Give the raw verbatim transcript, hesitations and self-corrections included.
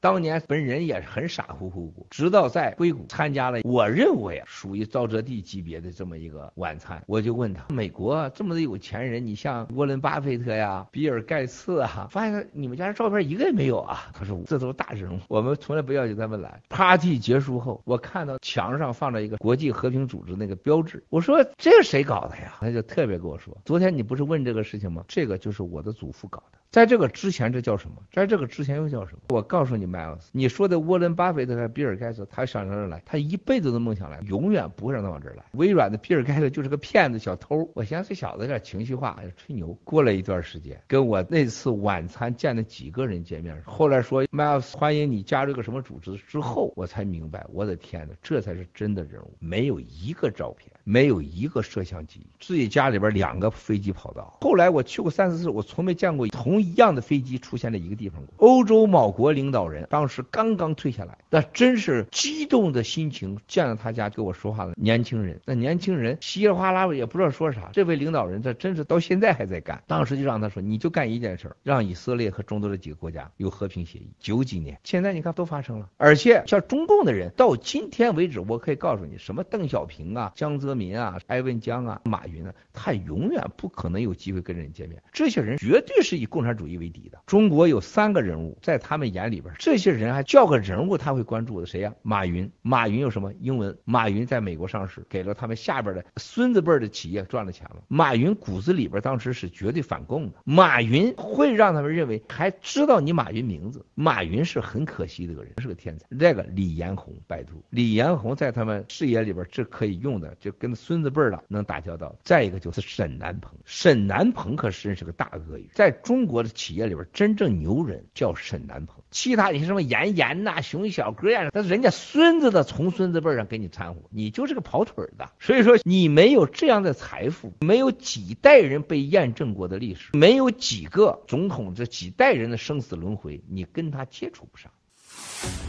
当年本人也是很傻乎乎乎，直到在硅谷参加了我认为啊属于沼泽地级别的这么一个晚餐，我就问他，美国这么多有钱人，你像沃伦巴菲特呀、比尔盖茨啊，发现你们家的照片一个也没有啊。他说这都是大人物，我们从来不要求他们来。Party 结束后，我看到墙上放着一个国际和平组织那个标志，我说这谁搞的呀？他就特别跟我说，昨天你不是问这个事情吗？这个就是我的祖父搞的。在这个之前这叫什么？在这个之前又叫什么？我告诉你 Miles， 你说的沃伦巴菲特和比尔盖茨，他想到这儿来，他一辈子的梦想来，永远不会让他往这儿来。微软的比尔盖茨就是个骗子小偷。我想这小子有点情绪化，吹牛。过了一段时间，跟我那次晚餐见了几个人见面，后来说 Miles 欢迎你加入一个什么组织之后，我才明白，我的天哪，这才是真的人物。没有一个照片，没有一个摄像机，自己家里边两个飞机跑道。后来我去过三四次，我从没见过同一样的飞机出现在一个地方过。欧洲某国领导人当时刚刚退下来，那真是激动的心情，见到他家跟我说话的年轻人，那年轻人稀里哗啦也不知道说啥。这位领导人这真是到现在还在干。当时就让他说，你就干一件事，让以色列和中东这几个国家有和平协议。九几年，现在你看都发生了。而且像中共的人到今天为止，我可以告诉你，什么邓小平啊、江泽民啊、艾文江啊、马云啊，他永远不可能有机会跟人见面。这些人绝对是以共产主义为敌的。中国有三个人物，在他们眼里边，这些人还叫个人物他会关注的，谁呀、啊？马云。马云有什么英文？马云在美国上市，给了他们下边的孙子辈的企业赚了钱了。马云骨子里边当时是绝对反共的。马云会让他们认为还知道你马云名字。马云是很可惜的一个人，是个天才。这个李彦宏，拜托，李彦宏在他们事业里边这可以用的，就跟孙子辈的能打交道。再一个就是沈南鹏，沈南鹏可真是个大鳄鱼，在中国的企业里边真正牛人叫沈南鹏。其他你什么严严呐、熊小哥呀，但是人家孙子的从孙子辈上给你掺和，你就是个跑腿的。所以说你没有这样的财富，没有几代人被验证过的历史，没有几个总统这几代人的生死轮回，你跟他接触不上。